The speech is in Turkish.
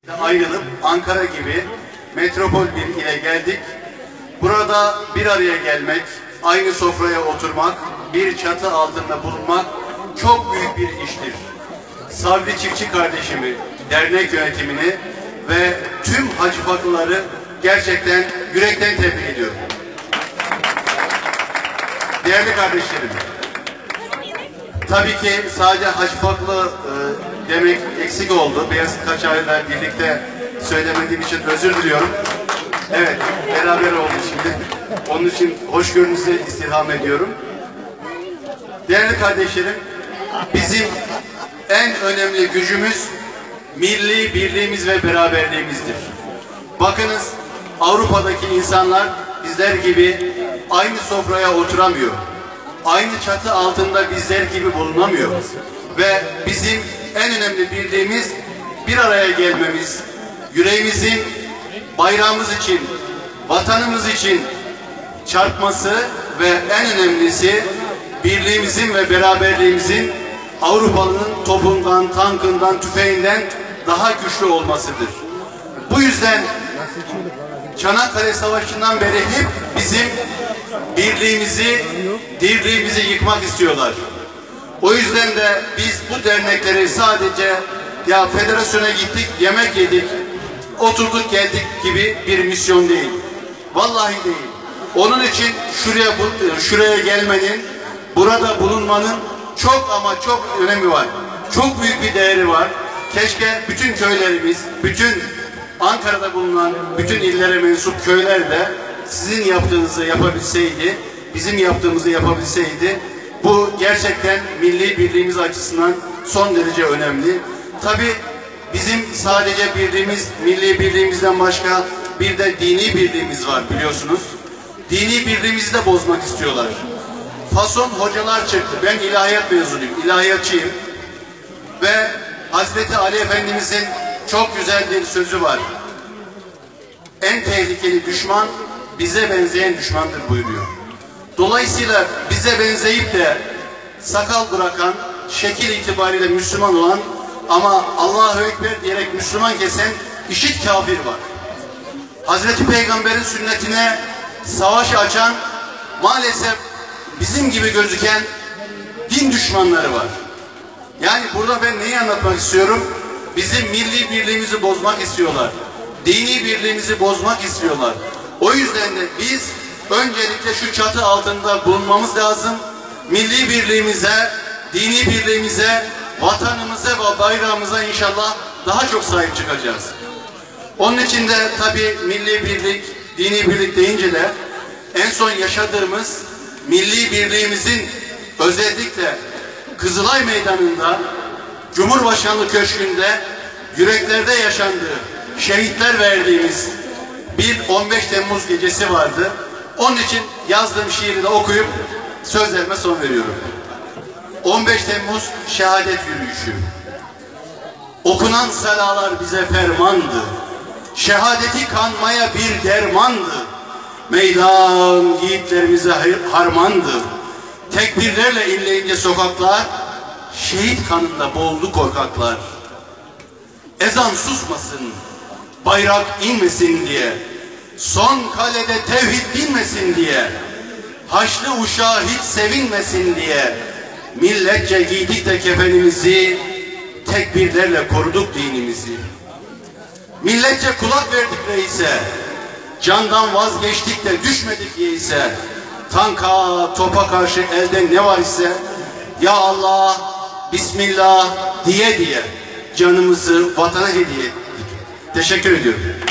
Ayrılıp Ankara gibi metropol bir ile geldik. Burada bir araya gelmek, aynı sofraya oturmak, bir çatı altında bulunmak çok büyük bir iştir. Sabri Çiftçi kardeşimi, dernek yönetimini ve tüm Hacı Faklıları gerçekten yürekten tebrik ediyorum. Değerli kardeşlerim, tabii ki sadece Hacı Faklı demek eksik oldu. Beyaz Kaçar'la birlikte söylemediğim için özür diliyorum. Evet, beraber oldu şimdi. Onun için hoşgörünüzü istirham ediyorum. Değerli kardeşlerim, bizim en önemli gücümüz milli birliğimiz ve beraberliğimizdir. Bakınız, Avrupa'daki insanlar bizler gibi aynı sofraya oturamıyor. Aynı çatı altında bizler gibi bulunamıyor. Ve bizim en önemli bildiğimiz bir araya gelmemiz, yüreğimizin bayrağımız için, vatanımız için çarpması ve en önemlisi birliğimizin ve beraberliğimizin Avrupalı'nın topundan, tankından, tüfeğinden daha güçlü olmasıdır. Bu yüzden Çanakkale Savaşı'ndan beri hep bizim birliğimizi, dirliğimizi yıkmak istiyorlar. O yüzden de biz bu dernekleri sadece ya federasyona gittik, yemek yedik, oturduk geldik gibi bir misyon değil. Vallahi değil. Onun için şuraya gelmenin, burada bulunmanın çok ama çok önemi var. Çok büyük bir değeri var. Keşke bütün köylerimiz, bütün Ankara'da bulunan bütün illere mensup köyler de sizin yaptığınızı yapabilseydi, bizim yaptığımızı yapabilseydi, bu gerçekten milli birliğimiz açısından son derece önemli. Tabii bizim sadece birliğimiz, milli birliğimizden başka bir de dini birliğimiz var biliyorsunuz. Dini birliğimizi de bozmak istiyorlar. Fason hocalar çıktı. Ben ilahiyat mezunuyum, ilahiyatçıyım. Ve Hazreti Ali Efendimizin çok güzel bir sözü var. En tehlikeli düşman bize benzeyen düşmandır buyuruyor. Dolayısıyla bize benzeyip de sakal bırakan, şekil itibariyle Müslüman olan ama Allahu Ekber diyerek Müslüman kesen işit kafir var. Hazreti Peygamber'in sünnetine savaş açan maalesef bizim gibi gözüken din düşmanları var. Yani burada ben neyi anlatmak istiyorum? Bizim milli birliğimizi bozmak istiyorlar. Dini birliğimizi bozmak istiyorlar. O yüzden de biz öncelikle şu çatı altında bulunmamız lazım. Milli birliğimize, dini birliğimize, vatanımıza ve bayrağımıza inşallah daha çok sahip çıkacağız. Onun için de tabii milli birlik, dini birlik deyince de en son yaşadığımız milli birliğimizin özellikle Kızılay Meydanı'nda, Cumhurbaşkanlığı Köşkü'nde yüreklerde yaşandığı, şehitler verdiğimiz bir 15 Temmuz gecesi vardı. Onun için yazdığım şiiri de okuyup sözlerime son veriyorum. 15 Temmuz şehadet yürüyüşü. Okunan salalar bize fermandı. Şehadeti kanmaya bir dermandı. Meydan yiğitlerimize harmandı. Tekbirlerle inleyince sokaklar, şehit kanında boğuldu korkaklar. Ezan susmasın, bayrak inmesin diye, son kalede tevhid dinmesin diye, Haçlı uşağı hiç sevinmesin diye, milletçe giydik de kefenimizi, tekbirlerle koruduk dinimizi. Milletçe kulak verdik reise, candan vazgeçtik de düşmedik yeise, tanka, topa karşı elde ne var ise, ya Allah, Bismillah diye diye canımızı vatana hediye ettik. Teşekkür ediyorum.